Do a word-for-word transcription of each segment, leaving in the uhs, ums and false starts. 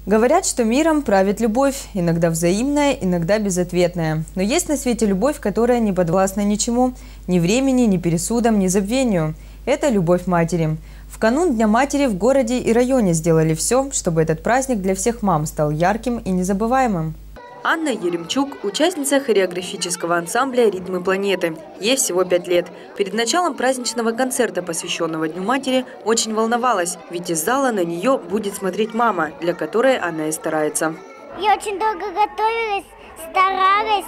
Говорят, что миром правит любовь, иногда взаимная, иногда безответная. Но есть на свете любовь, которая не подвластна ничему, ни времени, ни пересудам, ни забвению. Это любовь матери. В канун Дня матери в городе и районе сделали все, чтобы этот праздник для всех мам стал ярким и незабываемым. Анна Еремчук – участница хореографического ансамбля «Ритмы планеты». Ей всего пять лет. Перед началом праздничного концерта, посвященного Дню матери, очень волновалась, ведь из зала на нее будет смотреть мама, для которой она и старается. Я очень долго готовилась, старалась,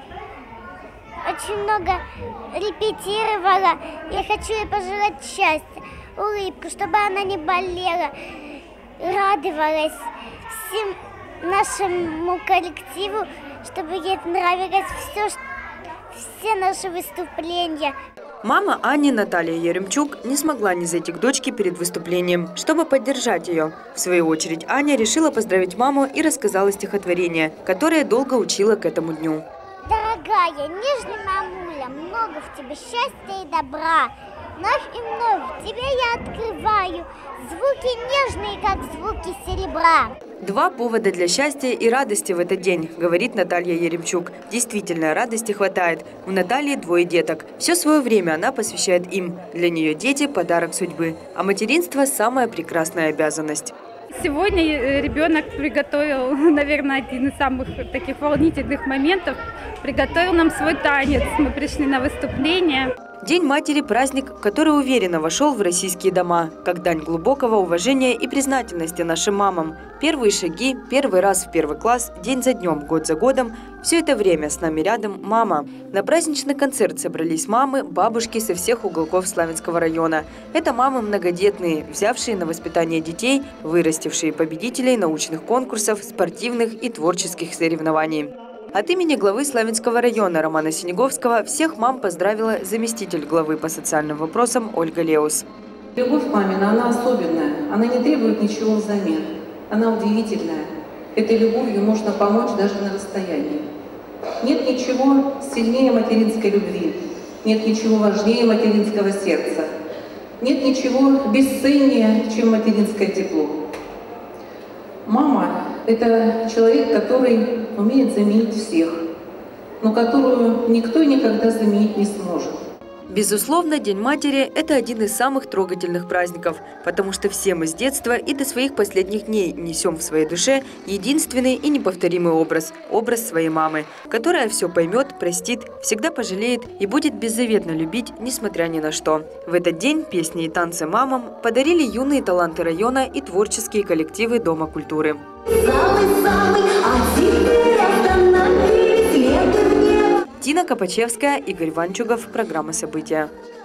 очень много репетировала. Я хочу ей пожелать счастья, улыбку, чтобы она не болела, радовалась всем нашему коллективу, чтобы ей нравилось все, все наши выступления. Мама Ани, Наталья Еремчук, не смогла не зайти к дочке перед выступлением, чтобы поддержать ее. В свою очередь Аня решила поздравить маму и рассказала стихотворение, которое долго учила к этому дню. Дорогая, нежная мамуля, много в тебе счастья и добра. Вновь и вновь в тебе я открываю звуки нежные, как звуки серебра. Два повода для счастья и радости в этот день, говорит Наталья Еремчук. Действительно, радости хватает. У Натальи двое деток. Все свое время она посвящает им. Для нее дети – подарок судьбы. А материнство – самая прекрасная обязанность. Сегодня ребенок приготовил, наверное, один из самых таких волнительных моментов. Приготовил нам свой танец. Мы пришли на выступление. День матери – праздник, который уверенно вошел в российские дома, как дань глубокого уважения и признательности нашим мамам. Первые шаги, первый раз в первый класс, день за днем, год за годом – все это время с нами рядом мама. На праздничный концерт собрались мамы, бабушки со всех уголков Славянского района. Это мамы многодетные, взявшие на воспитание детей, вырастившие победителей научных конкурсов, спортивных и творческих соревнований. От имени главы Славянского района Романа Синеговского всех мам поздравила заместитель главы по социальным вопросам Ольга Леус. Любовь мамина, она особенная, она не требует ничего взамен, она удивительная. Этой любовью можно помочь даже на расстоянии. Нет ничего сильнее материнской любви, нет ничего важнее материнского сердца, нет ничего бесценнее, чем материнское тепло. Мама – это человек, который умеет заменить всех, но которую никто и никогда заменить не сможет. Безусловно, День матери – это один из самых трогательных праздников, потому что все мы с детства и до своих последних дней несем в своей душе единственный и неповторимый образ – образ своей мамы, которая все поймет, простит, всегда пожалеет и будет беззаветно любить, несмотря ни на что. В этот день песни и танцы мамам подарили юные таланты района и творческие коллективы Дома культуры. Тина Копачевская, Игорь Ванчугов. Программа «События».